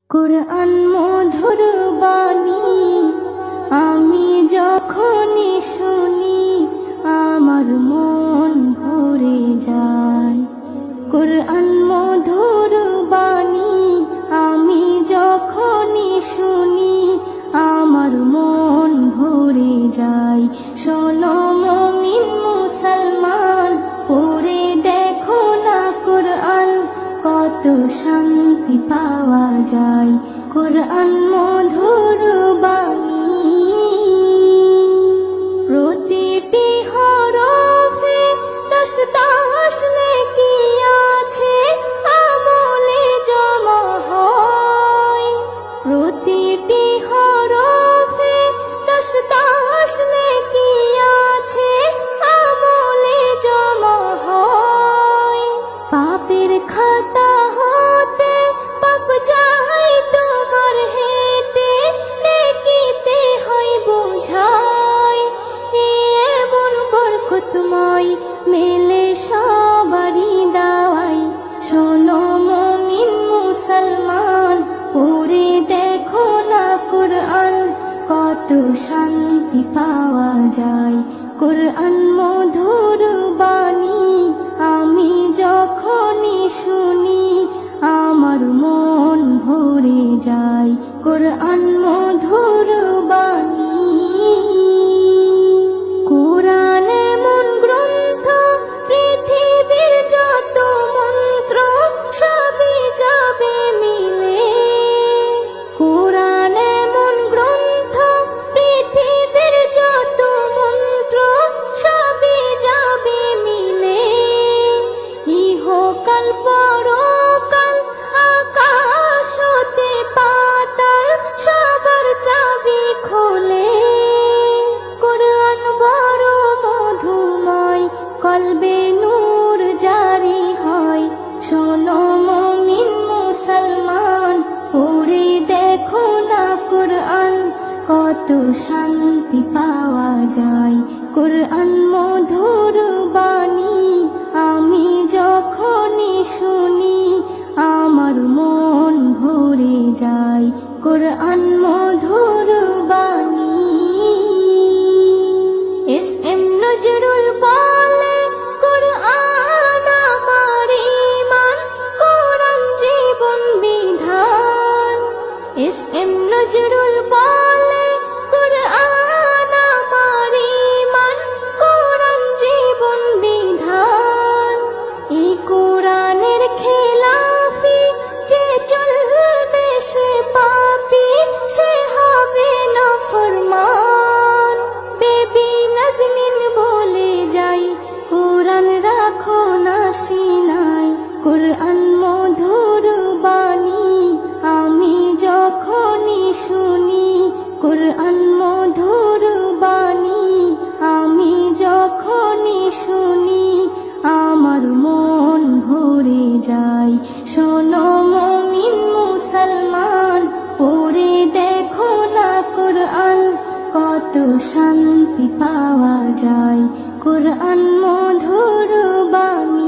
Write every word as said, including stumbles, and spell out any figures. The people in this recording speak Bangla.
কুরআন মধুর বাণী আমি যখনই শুনি আমার মন ভরে যায়। কুরআন মধুর বাণী আমি যখনই শুনি আমার মন ভরে যায়। শোনো মুমিন মুসলমান, পড়ে দেখো না কুরআন, কত শান্তি পাওয়া যায়। কুরআন মধুর বাণী প্রতিটি হরফে দশ দশ নেকি আছে, আমলে জমা হয়। প্রতিটি হরফে দশ দশ নেকি আছে, আমলে জমা হয়। পাপের খাতা হতে পাপ যায় তোমার হেঁটে, নেকিতে হয় বোঝাই। এমন বরকতময় মেলে সবারই দাওয়াই। শোনো মুমিন মুসলমান, পড়ে দেখো না কুরআন, কত শান্তি পাওয়া যায়। কুরআন মধুর বাণী আমি যখনই শুনি আমার মন ভরে যায়। কুরআন মধুর বাণী কুরআন এমন গ্রন্থ, পৃথিবীর যত মন্ত্র সবই যাবে মিলে। কুরআন এমন গ্রন্থ, পৃথিবীর যত মন্ত্র সবই যাবে মিলে। ইহকাল পরকাল আকাশ হতে পাতাল সবার চাবি খোলে। কুরআন বড় মধুময়, কলবে নূর জারি হয়। শোনো মুমিন মুসলমান, পড়ে দেখো না কুরআন, কত শান্তি পাওয়া যায়। কুরআন মধুর বাণী আমি যখনই শুনি আমার মন ভরে যায়। কুরআন মধুর বাণী এস এম নজরুল বলে, কুরআন আমার ঈমান, কুরআন জীবন বিধান। এস এম নজরুল বলে, কুরআন আমার ঈমান, কুরআন জীবন বিধান। এই কুরআনের খেলাফি যে চলবে সে পাপী, সে হবে নাফরমান। বেবি নাজনীন বলে যাই, কুরআন রাখো না সিনায়। কুরআন মধুর বাণী আমি যখনই শুনি, কুরআন মধুর বাণী আমি যখনই শুনি আমার মন ভরে যায়। শোনো মুমিন মুসলমান, পড়ে দেখো না কুরআন, কত শান্তি পাওয়া যায়। কুরআন মধুর বাণী।